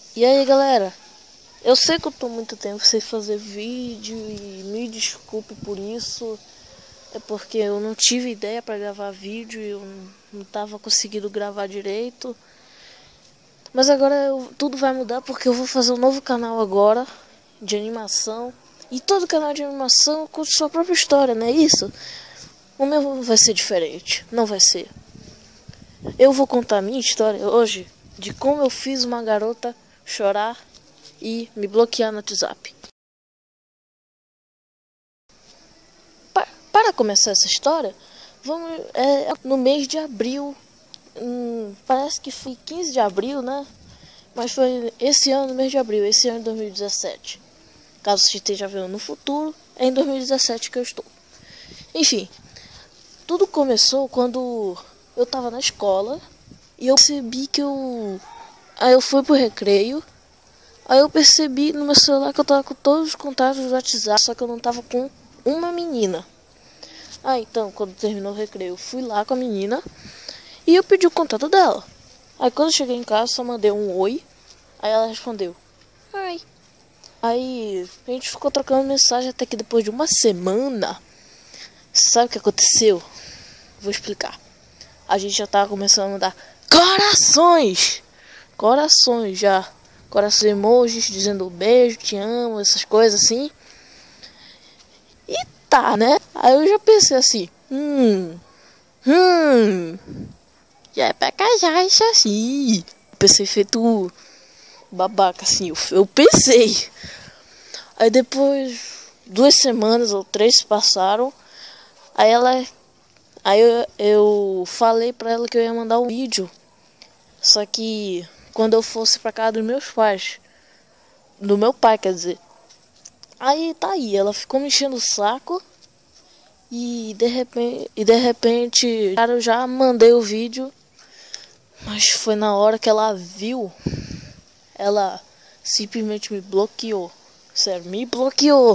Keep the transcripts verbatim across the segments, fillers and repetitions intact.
E aí, galera, eu sei que eu tô muito tempo sem fazer vídeo e me desculpe por isso. É porque eu não tive ideia pra gravar vídeo e eu não tava conseguindo gravar direito. Mas agora eu, tudo vai mudar porque eu vou fazer um novo canal agora de animação. E todo canal de animação conta sua própria história, não é isso? O meu vai ser diferente, não vai ser. Eu vou contar a minha história hoje de como eu fiz uma garota chorar e me bloquear no WhatsApp. Pa para começar essa história, vamos é, no mês de abril. Hum, parece que foi quinze de abril, né? Mas foi esse ano, no mês de abril, esse ano de dois mil e dezessete. Caso você esteja vendo no futuro, é em dois mil e dezessete que eu estou. Enfim, tudo começou quando eu tava na escola e eu percebi que eu... Aí eu fui pro recreio. Aí eu percebi no meu celular que eu tava com todos os contatos do WhatsApp, só que eu não tava com uma menina. Ah, então, quando terminou o recreio, eu fui lá com a menina e eu pedi o contato dela. Aí quando eu cheguei em casa, só mandei um oi. Aí ela respondeu, ai. Aí a gente ficou trocando mensagem até que depois de uma semana, sabe o que aconteceu? Vou explicar. A gente já tava começando a mandar corações. Corações já. Corações, emojis dizendo beijo, te amo, essas coisas assim. E tá, né? Aí eu já pensei assim, hum, hum, já é pra casar isso assim. Pensei feito babaca assim, eu, eu pensei. Aí depois, duas semanas ou três se passaram. Aí ela, aí eu, eu falei pra ela que eu ia mandar um vídeo. Só que quando eu fosse pra casa dos meus pais, do meu pai, quer dizer. Aí tá aí, ela ficou me enchendo o saco. E de repente, e de repente, cara, eu já mandei o vídeo. Mas foi na hora que ela viu, ela simplesmente me bloqueou. Sério, me bloqueou.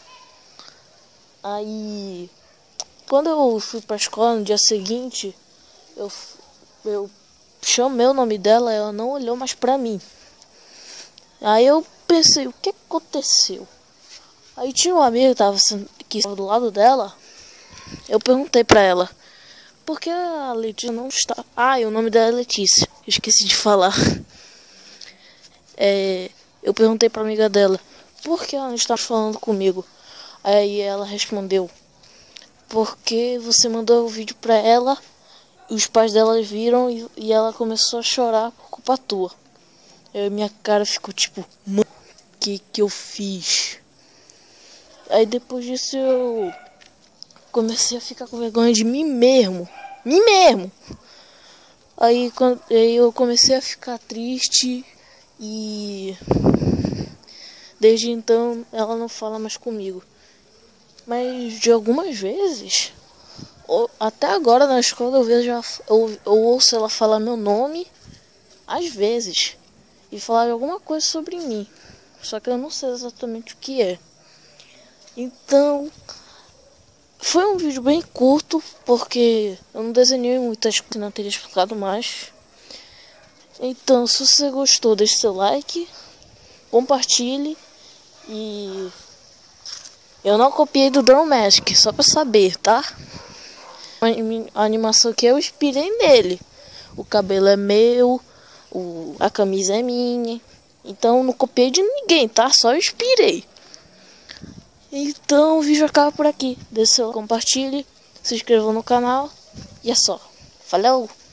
Aí, quando eu fui pra escola no dia seguinte, eu, eu chamei o nome dela e ela não olhou mais pra mim. Aí eu pensei, o que aconteceu? Aí tinha um amigo que tava, que estava do lado dela. Eu perguntei pra ela, por que a Letícia não está... Ah, e o nome dela é Letícia, eu esqueci de falar. É, eu perguntei pra amiga dela, por que ela não está falando comigo? Aí ela respondeu, porque você mandou o vídeo pra ela, os pais dela viram e, e ela começou a chorar por culpa tua. Aí minha cara ficou tipo, mano, o que que eu fiz? Aí depois disso eu comecei a ficar com vergonha de mim mesmo. Mim mesmo. Aí, quando, aí eu comecei a ficar triste. E desde então ela não fala mais comigo. Mas de algumas vezes, ou, até agora na escola eu vejo ela, eu, eu ouço ela falar meu nome. Às vezes. E falar alguma coisa sobre mim. Só que eu não sei exatamente o que é. Então, foi um vídeo bem curto, porque eu não desenhei muitas coisas, não teria explicado mais. Então, se você gostou, deixe seu like, compartilhe. E eu não copiei do Draw Magic, só pra saber, tá? A animação que eu inspirei nele. O cabelo é meu, o, a camisa é minha. Então, não copiei de ninguém, tá? Só inspirei. Então o vídeo acaba por aqui. Deixe seu like, compartilhe, se inscreva no canal e é só. Falou!